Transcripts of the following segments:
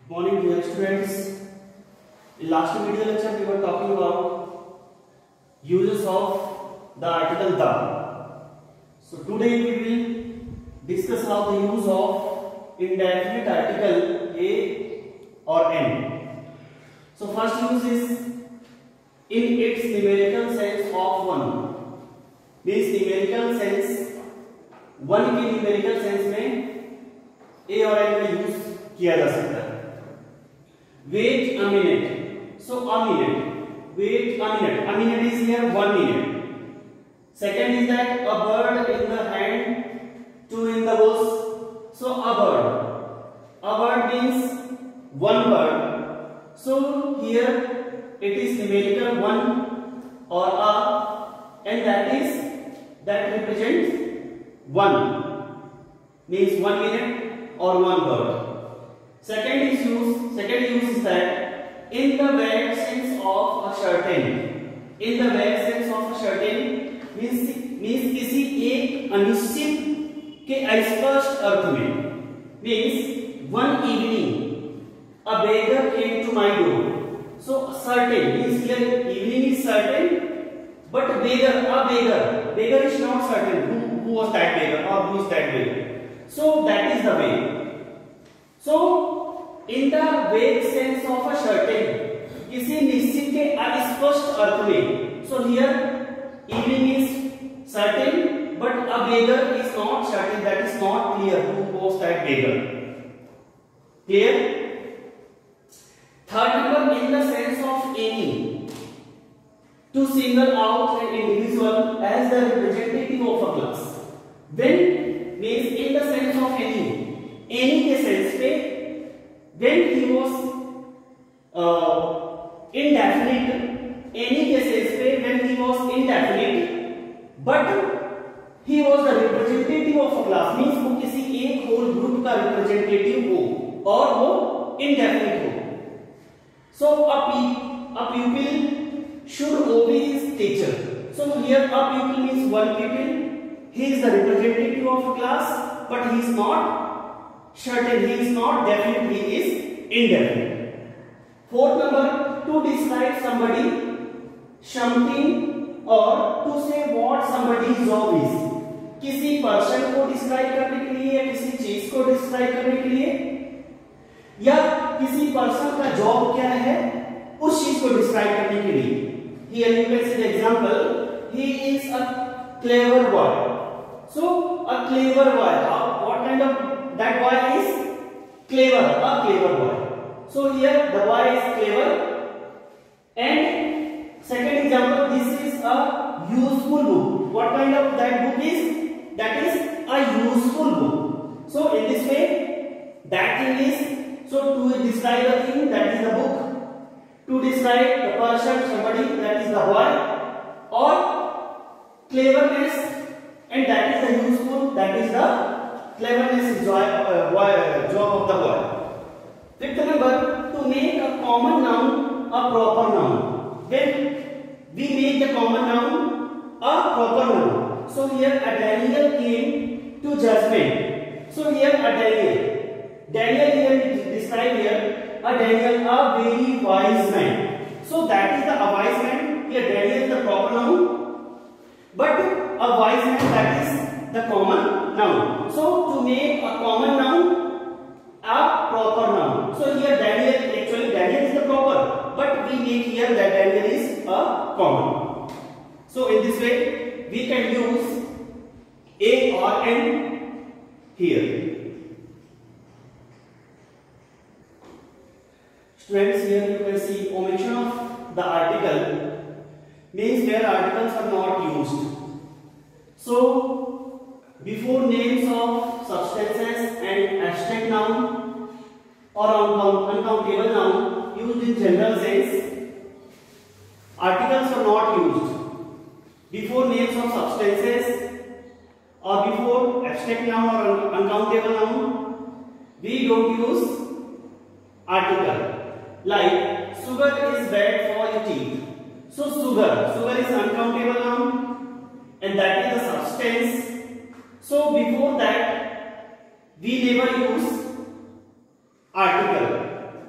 Morning dear students. In last video lecture we were talking about uses of the article the. So today we will discuss how the use of indefinite article a or n. So first use is in its numerical sense of one. Means numerical sense one के numerical sense में a और n का use किया जा सकता है. Wait a minute. So a minute. Wait a minute. A minute is here 1 minute. Second is that a bird in the hand, two in the bush. So a bird. A bird means one bird. So here it is numerical 1 or a, and that represents 1. Means 1 minute or 1 bird. Second use is that in the vague sense of a certain. In the vague sense of a certain means किसी एक अनिश्चित के अस्पष्ट अर्थ में. Means one evening a beggar came to my door. So certain means here evening is certain, but a beggar is not certain. Who was that beggar or who is that beggar? So that is the way. So in the vague sense of a certain, किसी निश्चित के अस्पष्ट अर्थ में. So here evening is certain, but a beggar is not certain. That is not clear. Who was that beggar? Clear? Third number, in the sense of any, to single out an individual as the representative of a class. When means in the sense of any के sense पे when he was indefinite, any के sense पे when he was indefinite, but he was the representative of a class. means वो किसी एक whole group का representative हो और वो indefinite हो. So a pupil should obey his teacher. So here a pupil means one pupil. He is the representative of a class, but he is not certain, he is not definite, he is indefinite. Fourth number, to describe somebody, something, or to say what somebody's job is. किसी person को describe करने के लिए या किसी चीज को describe करने के लिए या किसी पर्सन का जॉब क्या है उस चीज को डिस्क्राइब करने के लिए. Here you can see the example. He is a clever boy. So a clever boy. What kind of that boy is clever, a clever boy. So here the boy is clever. And second example, this is a useful book. What kind of that book is? That is a useful book. So in this way, that thing is, so to describe the thing, that is the book. To describe the person, somebody, that is the boy. Or cleverness, and that is the useful, that is the cleverness is job of the boy. Fifth number, to make a common noun a proper noun. When we make the common noun a proper noun. So here a Daniel came to judgment. So here a Daniel here described here a Daniel, a very wise man. So that is the a wise man. Here Daniel is the proper noun, but a wise man, that is the common noun. So to make a common noun a proper noun. So here Daniel is the proper, but we make here that Daniel is a common. So in this way we can use a or n here. Students, here you can see omission of the article means where articles are not used. So before names of substances and abstract noun or uncountable noun used in general sense, articles are not used. Before names of substances or before abstract noun or uncountable noun, we don't use article. Like sugar is bad for your teeth. So sugar is uncountable noun, and that is a substance. So before that we never use article.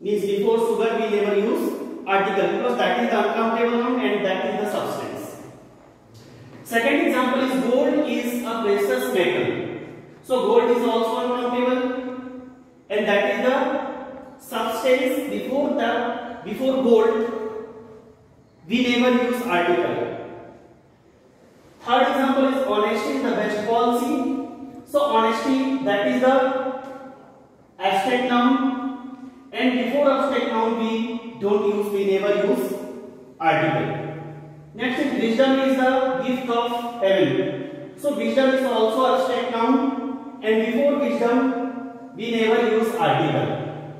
means before sugar we never use article because that is the uncountable noun and that is the substance. Second example is gold is a precious metal. So gold is also uncountable and that is the substance. Before gold we never use article. Third example is honesty is the best policy. So honesty, that is the abstract noun, and before abstract noun we never use article. Next is wisdom is the gift of heaven. So wisdom is also abstract noun and before wisdom we never use article.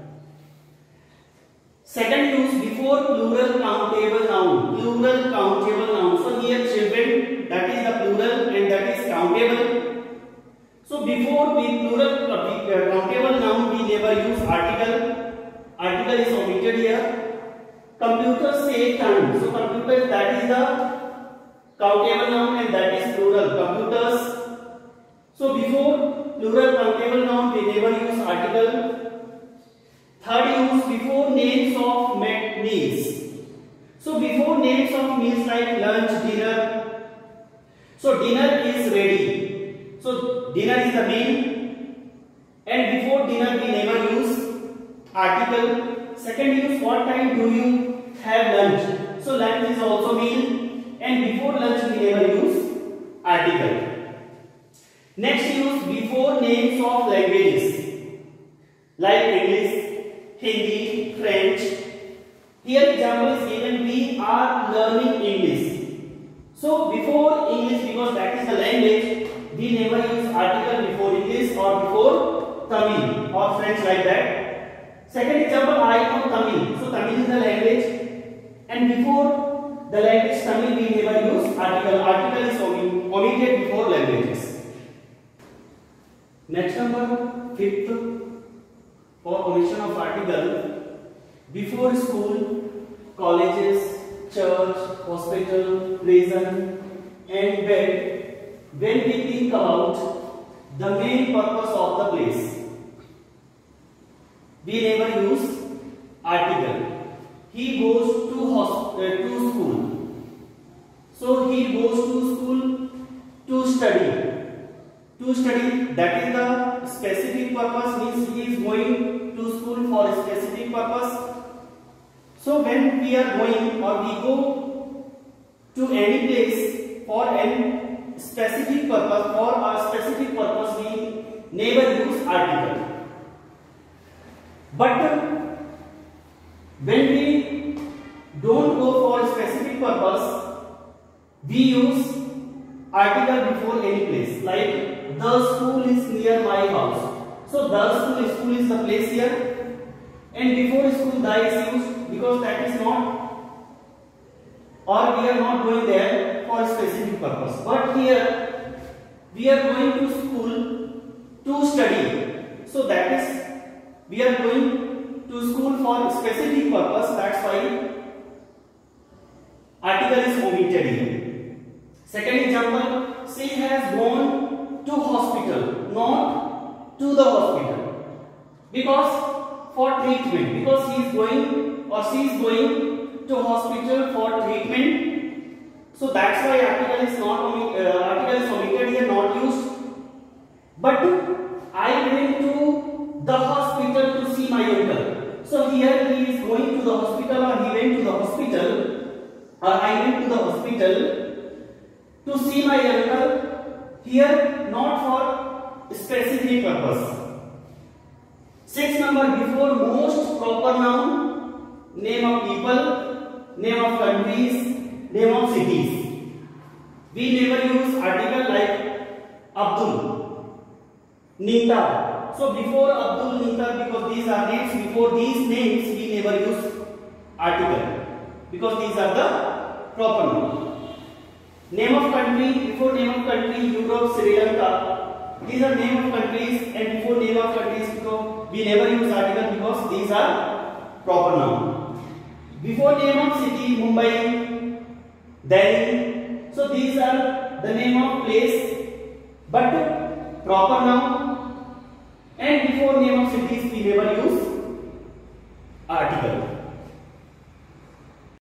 Second use before plural countable noun. Plural countable noun. So here children, that is the plural and that is countable. So before the plural countable noun we never use article. Article is omitted here. Computers say turn. So computers, that is the countable noun and that is plural. Computers. So before plural countable noun we never use article. Third use before names of meals. So before names of meals like lunch, dinner. So dinner is ready. So dinner is the meal and before dinner we never use article. Second use, what time do you have lunch? So lunch is also meal and before lunch we never use article. Next use before names of languages like English, Hindi, French. Here example is given, we are learning English. So before English, because that is the language, we never use article before English or before Tamil or French like that. Second example, I know Tamil. So Tamil is the language and before the language Tamil we never use article. Article is omitted before languages. Next number, fifth, for omission of article, before school, colleges, church, hospital, prison and bed, when we think about the main purpose of the place, we never use article. He goes to school. So he goes to school to study. To study, that is the specific purpose, means he is going to school for a specific purpose. So when we are going or we go to any place for a specific purpose, we never use article. But when we don't go for a specific purpose, we use article before any place. Like the school is near my house. So the school is the place here, and before school the is used because that is not, or we are not going there for a specific purpose. But here we are going to school to study. So that is, we are going to school for a specific purpose. That's why article is omitted here. Second example, she has gone to hospital, not to the hospital, because for treatment, because he is going or she is going to hospital for treatment. So that's why article is omitted here, not used. But I went to the hospital to see my uncle. So here he is going to the hospital or he went to the hospital or I went to the hospital to see my uncle. Here not for specific purpose. Sixth number, before most proper noun, name of people, name of countries, name of cities. We never use article like Abdul, Nita. So before Abdul, Nita, because these are names, before these names we never use article because these are the proper noun. Name of country, before name of country, Europe, Sri Lanka. These are name of countries, and before name of countries, because we never use article because these are proper noun. Before name of city, Mumbai, Delhi. So these are the name of place, but proper noun. And before name of cities, we never use article.